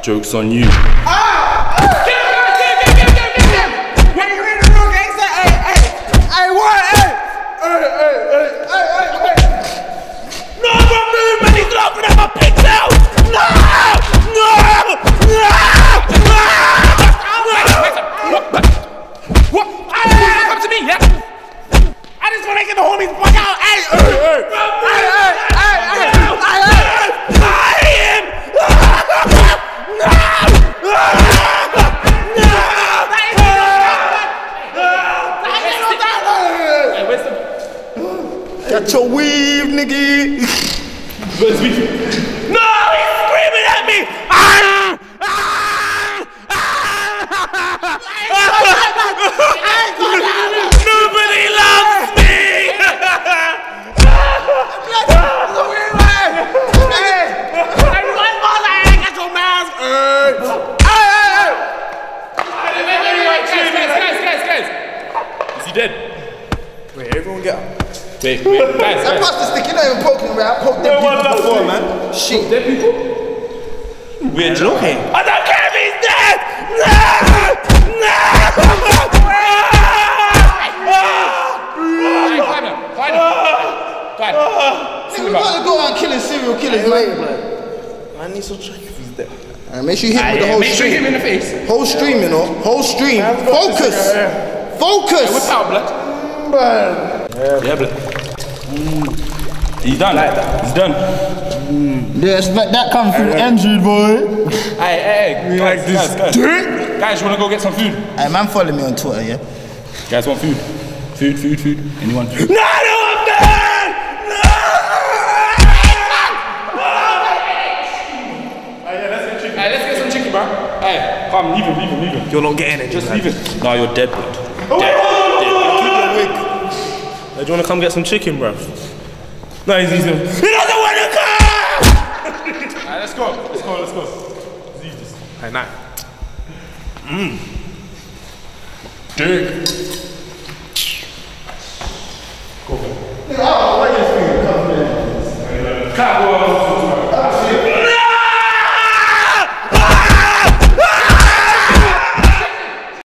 Joke's on you. Got your weave, nigga. Where's me? No, he's screaming at me. Nobody loves me. Guys. Is he dead? Wait, everyone get up. Wait, guys. That pasta stick, you're not even poking me. I poked them people before, man. Shit. Dead people? We're joking. I don't care if he's dead! No! Find him. We gotta go out killing serial killers, man. I need some check if he's dead. Make sure you hit him with the whole stream. Make sure you hit him in the face. Whole stream, you know. Whole stream. Focus. Focus. Whip out, blood. Yeah, blood. He's done. He's done. Yes, that comes from Andrew, boy. Hey, guys, you wanna go get some food? Hey, man, follow me on Twitter, yeah? Guys want food? Food. Anyone? No, I don't want that! Let's get some chicken, bro. Hey, come, leave him. You're not getting it. Just leave him. No, you're dead, blood. Dead. Do you want to come get some chicken, bro? No, he's easy. He doesn't want to come! Alright, let's go. Let's leave this. Hey, nah. Dick.